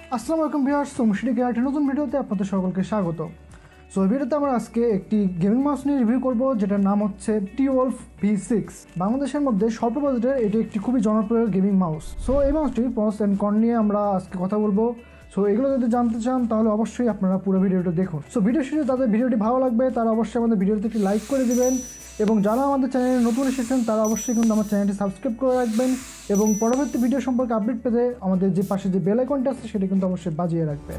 আসসালামু আলাইকুম ভিউয়ার্স, মুশিদি ক্যারেটের নতুন ভিডিওতে আপনাদের সকলকে স্বাগত। সো এই ভিডিওতে আমরা আজকে একটি গেমিং মাউস নিয়ে রিভিউ করব, যেটার নাম হচ্ছে T-Wolf V6। বাংলাদেশের মধ্যে স্বল্প বাজেটের এটি একটি খুবই জনপ্রিয় গেমিং মাউস। সো এই মাউসটির প্রস অ্যান্ড কন নিয়ে আমরা আজকে কথা বলবো। সো এগুলো যদি জানতে চান তাহলে অবশ্যই আপনারা পুরো ভিডিওটা দেখুন। সো ভিডিও শেষে যাদের ভিডিওটি ভালো লাগবে তারা অবশ্যই আমাদের ভিডিওতে একটি লাইক করে দেবেন, এবং যারা আমাদের চ্যানেলে নতুন এসেছেন তারা অবশ্যই কিন্তু আমার চ্যানেলটি সাবস্ক্রাইব করে রাখবেন, এবং পরবর্তী ভিডিও সম্পর্কে আপডেট পেতে আমাদের যে পাশে যে বেল আইকনটা আছে সেটা কিন্তু অবশ্যই বাজিয়ে রাখবেন।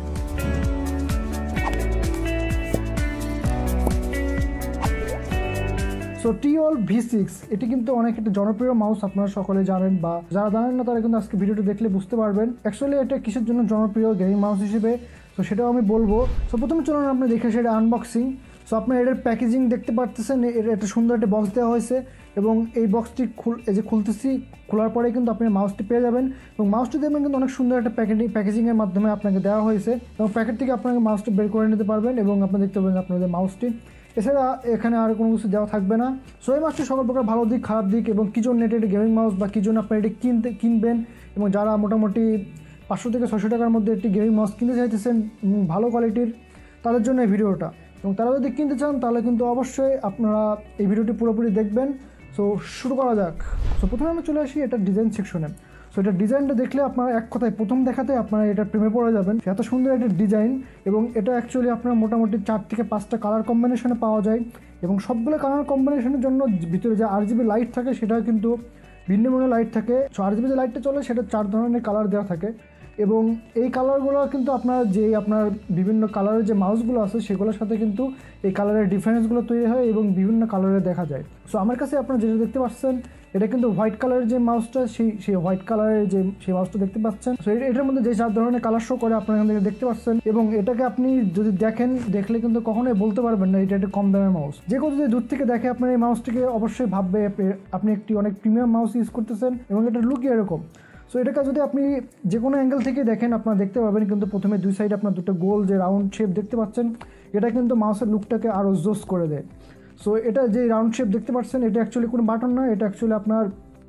সো T-Wolf V6 এটি কিন্তু অনেক একটা জনপ্রিয় মাউস, আপনারা সকলে জানেন, বা যারা জানেন না তারা কিন্তু আজকে ভিডিওটি দেখলে বুঝতে পারবেন অ্যাকচুয়ালি এটা কিসের জন্য জনপ্রিয় গেমিং মাউস হিসেবে। তো সেটাও আমি বলবো। সো প্রথমে চলুন আপনি দেখে সেটা আনবক্সিং। সো আপনার এটার প্যাকেজিং দেখতে পারতেছেন, এর একটা সুন্দর একটা বক্স দেওয়া হয়েছে, এবং এই বক্সটি খুলতেছি, খোলার পরে কিন্তু আপনি মাউসটি পেয়ে যাবেন, এবং মাউসটি দেখবেন কিন্তু অনেক সুন্দর একটা প্যাকেজিংয়ের মাধ্যমে আপনাকে দেওয়া হয়েছে, এবং প্যাকেট থেকে আপনাকে মাউসটি বের করে নিতে পারবেন, এবং আপনি দেখতে পাবেন আপনাদের মাউসটি। এছাড়া এখানে আর কোনো কিছু দেওয়া থাকবে না। সো এই মাউসটি সকল প্রকার ভালো দিক খারাপ দিক, এবং কী জন্য এটা গেমিং মাউস বা কী জন্য আপনি এটি কিনবেন, এবং যারা মোটামুটি 500 থেকে 600 টাকার মধ্যে একটি গেমিং মাউস কিনতে চাইতেছেন ভালো কোয়ালিটির, তাদের জন্য এই ভিডিওটা। এবং তারা যদি কিনতে চান তাহলে কিন্তু অবশ্যই আপনারা এই ভিডিওটি পুরোপুরি দেখবেন। সো শুরু করা যাক। সো প্রথমে আমি চলে আসি এটা ডিজাইন সেকশনে। সো এটা ডিজাইনটা দেখলে আপনারা এক কথায় প্রথম দেখাতে আপনারা এটা প্রেমে পড়ে যাবেন, এত সুন্দর একটা ডিজাইন। এবং এটা অ্যাকচুয়ালি আপনার মোটামুটি 4 থেকে 5টা কালার কম্বিনেশনে পাওয়া যায়, এবং সবগুলো কালার কম্বিনেশনের জন্য ভিতরে যে RGB লাইট থাকে সেটাও কিন্তু ভিন্ন ভিন্ন লাইট থাকে। সো RGB যে লাইটটা চলে সেটা 4 ধরনের কালার দেওয়া থাকে, এবং এই কালারগুলো কিন্তু আপনার বিভিন্ন কালারের যে মাউসগুলো আছে সেগুলোর সাথে কিন্তু এই কালারের ডিফারেন্সগুলো তৈরি হয়, এবং বিভিন্ন কালারে দেখা যায়। সো আমার কাছে আপনারা যেটা দেখতে পাচ্ছেন এটা কিন্তু হোয়াইট কালারের যে মাউসটা, সেই হোয়াইট কালারের সেই মাউসটা দেখতে পাচ্ছেন। সো এটার মধ্যে যে 4 ধরনের কালার শো করে আপনারা এখান থেকে দেখতে পাচ্ছেন, এবং এটাকে আপনি যদি দেখলে কিন্তু কখনোই বলতে পারবেন না এটা একটা কম দামের মাউস। যে কেউ যদি দূর থেকে দেখে আপনার এই মাউসটিকে অবশ্যই ভাববে আপনি একটি অনেক প্রিমিয়াম মাউস ইউজ করতেছেন, এবং এটার লুকই এরকম। সো এটাকে যদি আপনি যে কোনো অ্যাঙ্গেল থেকে দেখেন আপনারা দেখতে পাবেন কিন্তু প্রথমে দুই সাইডে আপনার দুটো গোল যে রাউন্ড শেপ দেখতে পাচ্ছেন, এটা কিন্তু মাউসের লুকটাকে আরও জোস করে দেয়। সো এটা যে রাউন্ড শেপ দেখতে পাচ্ছেন এটা অ্যাকচুয়ালি কোনো বাটন না, এটা অ্যাকচুয়ালি আপনার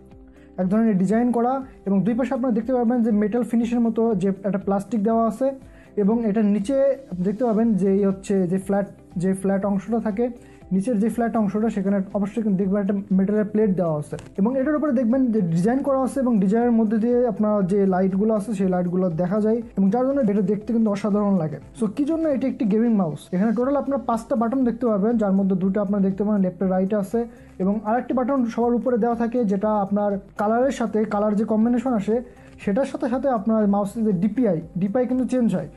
এক ধরনের ডিজাইন করা, এবং দুই পাশে আপনারা দেখতে পাবেন যে মেটাল ফিনিশের মতো যে একটা প্লাস্টিক দেওয়া আছে, এবং এটার নিচে দেখতে পাবেন যে যে ফ্ল্যাট অংশটা থাকে, নিচের যে ফ্ল্যাট অংশটা সেখানে অবশ্যই কিন্তু দেখবেন একটা মেটালের প্লেট দেওয়া আছে, এবং এটার উপরে দেখবেন যে ডিজাইন করা আছে, এবং ডিজাইনের মধ্যে দিয়ে আপনার যে লাইটগুলো আছে সেই লাইটগুলো দেখা যায়, এবং যার জন্য এটা দেখতে কিন্তু অসাধারণ লাগে। সো কি জন্য এটি একটি গেমিং মাউস, এখানে টোটাল আপনার 5টা বাটন দেখতে পাবেন, যার মধ্যে 2টা আপনার দেখতে পাবেন লেফট রাইট আছে, এবং আরেকটি বাটন সবার উপরে দেওয়া থাকে যেটা আপনার কালারের সাথে কালার যে কম্বিনেশন আসে সেটার সাথে সাথে আপনার মাউসের যে ডিপিআই কিন্তু চেঞ্জ হয়,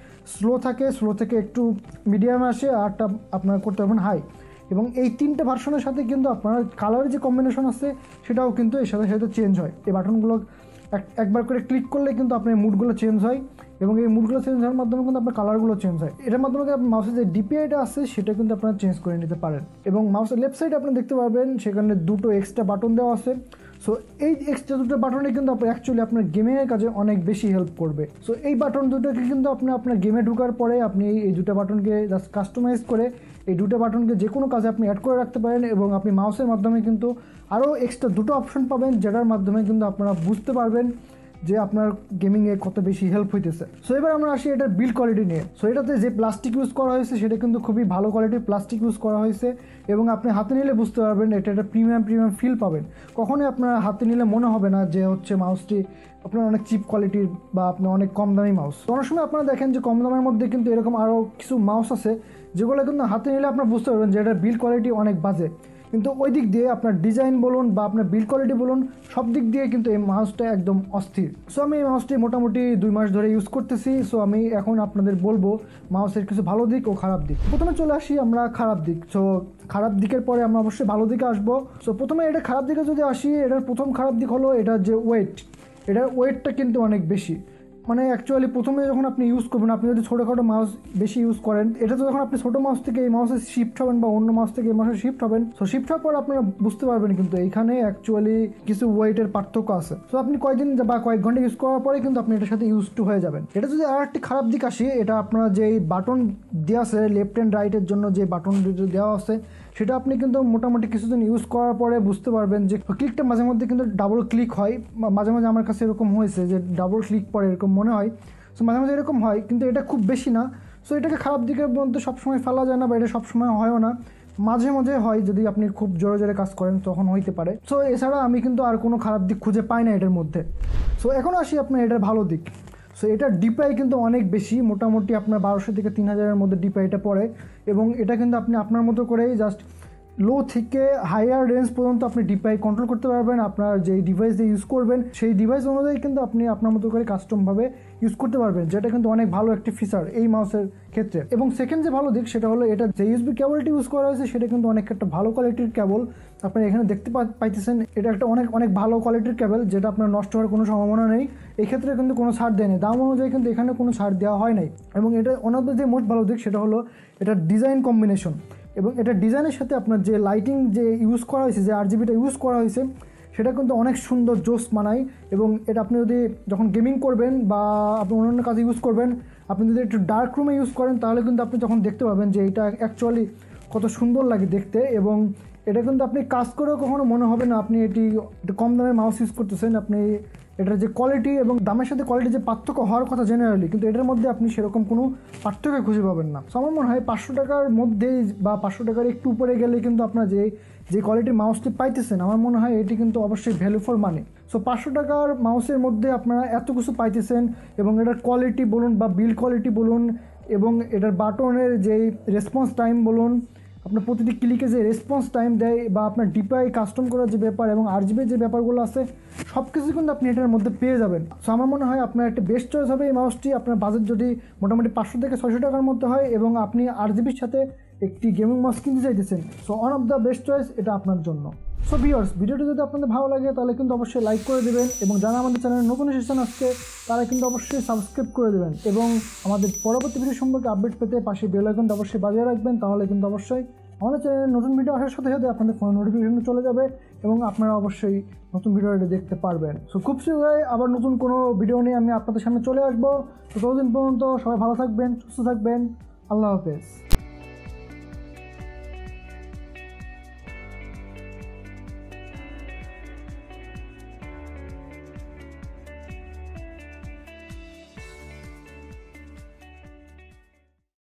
স্লো থেকে একটু মিডিয়ামে আসে, আরটা আপনার করতে পারবেন হাই, এবং এই 3টে ভার্সনের সাথে কিন্তু আপনার কালারের যে কম্বিনেশন আছে সেটাও কিন্তু এর সাথে সাথে চেঞ্জ হয়। এই বাটনগুলো একবার করে ক্লিক করলে কিন্তু আপনার মুডগুলো চেঞ্জ হয়, এবং এই মুডগুলো চেঞ্জ হওয়ার মাধ্যমে কিন্তু আপনার কালারগুলো চেঞ্জ হয়। এটার মাধ্যমে আপনার মাউসের যে ডিপিআইটা আছে সেটা কিন্তু আপনারা চেঞ্জ করে নিতে পারেন, এবং মাউসের লেফট সাইডে আপনি দেখতে পারবেন সেখানে 2টো এক্সট্রা বাটন দেওয়া আছে। সো এই এক্সট্রা 2টো বাটনে কিন্তু অ্যাকচুয়ালি আপনার গেমিংয়ের কাজে অনেক বেশি হেল্প করবে। সো এই বাটন দুটোকে কিন্তু আপনার গেমে ঢোকার পরে আপনি এই 2টা বাটনকে জাস্ট কাস্টমাইজ করে এই 2টা বাটনকে যে কোনো কাজে আপনি অ্যাড করে রাখতে পারেন, এবং আপনি মাউসের মাধ্যমে কিন্তু আরও এক্সট্রা 2টো অপশন পাবেন, যেটার মাধ্যমে কিন্তু আপনারা বুঝতে পারবেন যে আপনার গেমিংয়ে কত বেশি হেল্প হইতেছে। সো এবার আমরা আসি এটার বিল্ড কোয়ালিটি নিয়ে। সো এটাতে যে প্লাস্টিক ইউজ করা হয়েছে সেটা কিন্তু খুবই ভালো কোয়ালিটির প্লাস্টিক ইউজ করা হয়েছে, এবং আপনি হাতে নিলে বুঝতে পারবেন এটা একটা প্রিমিয়াম ফিল পাবেন। কখনোই আপনার হাতে নিলে মনে হবে না যে হচ্ছে মাউসটি আপনার অনেক চিপ কোয়ালিটির বা আপনার অনেক কম দামি মাউস। অনেক সময় আপনারা দেখেন যে কম দামের মধ্যে কিন্তু এরকম আরও কিছু মাউস আছে যেগুলো কিন্তু হাতে নিলে আপনার বুঝতে পারবেন যে এটার বিল্ড কোয়ালিটি অনেক বাজে, কিন্তু ওই দিক দিয়ে আপনার ডিজাইন বলুন বা আপনার বিল্ড কোয়ালিটি বলুন সব দিক দিয়ে কিন্তু এই মাউসটা একদম অস্থির। সো আমি এই মাউসটি মোটামুটি 2 মাস ধরে ইউজ করতেছি। সো আমি এখন আপনাদের বলবো মাউসের কিছু ভালো দিক ও খারাপ দিক। প্রথমে চলে আসি আমরা খারাপ দিক। সো খারাপ দিকের পরে আমরা অবশ্যই ভালো দিকে আসবো। সো প্রথমে এটা খারাপ দিকে যদি আসি, এটার প্রথম খারাপ দিক হলো এটার যে এটার ওয়েটটা কিন্তু অনেক বেশি। মানে অ্যাকচুয়ালি প্রথমে যখন আপনি ইউজ করবেন, আপনি যদি ছোটোখাটো মাউস বেশি ইউজ করেন, এটা তো যখন আপনি ছোটো মাউস থেকে এই মাউসে শিফট হবেন বা অন্য মাউস থেকে এই মাউসে শিফট হবেন, সো শিফট হওয়ার পর আপনারা বুঝতে পারবেন কিন্তু এইখানে অ্যাকচুয়ালি কিছু ওয়েটের পার্থক্য আছে। সো আপনি কয়েকদিন বা কয়েক ঘন্টা ইউজ করার পরে কিন্তু আপনি এটার সাথে ইউজ টু হয়ে যাবেন। এটা যদি আর একটি খারাপ দিক আসি, এটা আপনার যে বাটন দেওয়া আছে লেফট অ্যান্ড রাইটের জন্য যে বাটন দেওয়া আছে সেটা আপনি কিন্তু মোটামুটি কিছুদিন ইউজ করার পরে বুঝতে পারবেন যে ক্লিকটা মাঝে মধ্যে কিন্তু ডাবল ক্লিক হয়, মাঝে মাঝে আমার কাছে এরকম হয়েছে যে ডাবল ক্লিক পরে এরকম মনে হয়। সো সো মাঝে মাঝে এরকম হয়, কিন্তু এটা খুব বেশি না। সো এটাকে খারাপ দিকের মধ্যে সবসময় ফেলা যায় না, বা এটা সবসময় হয়ও না, মাঝে মাঝে হয়। যদি আপনি খুব জোরে জোরে কাজ করেন তখন হইতে পারে। সো এছাড়া আমি কিন্তু আর কোনো খারাপ দিক খুঁজে পাই না এটার মধ্যে। সো এখন আসি আপনার এটার ভালো দিক। সো এটার ডিপাই কিন্তু অনেক বেশি, মোটামুটি আপনার 1200 থেকে 3000-এর মধ্যে ডিপাইটা পড়ে, এবং এটা কিন্তু আপনি আপনার মতো করেই জাস্ট লো থেকে হায়ার রেঞ্জ পর্যন্ত আপনি ডিপাই কন্ট্রোল করতে পারবেন। আপনার যেই ডিভাইস দিয়ে ইউজ করবেন সেই ডিভাইস অনুযায়ী কিন্তু আপনি আপনার মতো করে কাস্টমভাবে ইউজ করতে পারবেন, যেটা কিন্তু অনেক ভালো একটি ফিচার এই মাউসের ক্ষেত্রে। এবং সেকেন্ড যে ভালো দিক সেটা হলো এটা যে ইউএসবি কেবলটি ইউজ করা হয়েছে সেটা কিন্তু অনেক একটা ভালো কোয়ালিটির কেবল। আপনারা এখানে দেখতে পাইতেছেন এটা একটা অনেক ভালো কোয়ালিটির কেবল, যেটা আপনার নষ্ট হওয়ার কোনো সম্ভাবনা নেই। এক্ষেত্রে কিন্তু কোনো ছাড় দেয়নি, দাম অনুযায়ী কিন্তু এখানে কোনো ছাড় দেওয়া হয় নাই। এবং এটা অন্যদের যে মোট ভালো দিক সেটা হলো এটার ডিজাইন কম্বিনেশন, এবং এটা ডিজাইনের সাথে আপনার যে লাইটিং যে ইউজ করা হয়েছে, যে আরজিবিটা ইউজ করা হয়েছে সেটা কিন্তু অনেক সুন্দর জোস মানায়। এবং এটা আপনি যদি যখন গেমিং করবেন বা আপনি অন্যান্য কাজে ইউজ করবেন, আপনি যদি একটু ডার্ক রুমে ইউজ করেন তাহলে কিন্তু আপনি যখন দেখতে পাবেন যে এটা অ্যাকচুয়ালি কত সুন্দর লাগে দেখতে। এবং এটা কিন্তু আপনি কাজ করেও কখনো মনে হবে না আপনি এটি একটু কম দামে মাউস ইউজ করতেছেন। আপনি এটার যে কোয়ালিটি এবং দামের সাথে কোয়ালিটি যে পার্থক্য হওয়ার কথা জেনারেলি, কিন্তু এটার মধ্যে আপনি সেরকম কোনো পার্থক্য খুঁজে পাবেন না। সো আমার মনে হয় 500 টাকার মধ্যেই বা 500 টাকার একটু উপরে গেলে কিন্তু আপনার যে কোয়ালিটির মাউসটি পাইতেছেন, আমার মনে হয় এটি কিন্তু অবশ্যই ভ্যালু ফর মানি। সো 500 টাকার মাউসের মধ্যে আপনারা এত কিছু পাইতেছেন, এবং এটার কোয়ালিটি বলুন বা বিল্ড কোয়ালিটি বলুন, এবং এটার বাটনের যেই রেসপন্স টাইম বলুন, আপনার প্রতিটি ক্লিকে যে রেসপন্স টাইম দেয়, বা আপনার ডিপাই কাস্টম করার যে ব্যাপার এবং আরজিবির যে ব্যাপারগুলো আছে সব কিছু কিন্তু আপনি এটার মধ্যে পেয়ে যাবেন। সো আমার মনে হয় আপনার একটা বেস্ট চয়েস হবে এই মাউসটি। আপনার বাজেট যদি মোটামুটি 500 থেকে 600 টাকার মধ্যে হয় এবং আপনি আরজিবির সাথে একটি গেমিং মাউস কিনতে চাইতেছেন, so one of the best choice এটা আপনার জন্য। সো ভিউয়ার্স, ভিডিওটি যদি আপনাদের ভালো লাগে তাহলে কিন্তু অবশ্যই লাইক করে দেবেন, এবং যারা আমাদের চ্যানেলে নতুন এসেছেন আজকে তারা কিন্তু অবশ্যই সাবস্ক্রাইব করে দেবেন, এবং আমাদের পরবর্তী ভিডিও সম্পর্কে আপডেট পেতে পাশে বেল আইকনটা অবশ্যই বাজিয়ে রাখবেন। তাহলে কিন্তু অবশ্যই আমাদের চ্যানেলে নতুন ভিডিও আসার সাথে সাথে আপনাদের ফোনে নোটিফিকেশন চলে যাবে, এবং আপনারা অবশ্যই নতুন ভিডিওটা দেখতে পারবেন। সো খুব শীঘ্রই আবার নতুন কোনো ভিডিও নিয়ে আমি আপনাদের সামনে চলে আসবো। তো ততদিন পর্যন্ত সবাই ভালো থাকবেন, সুস্থ থাকবেন। আল্লাহ হাফেজ।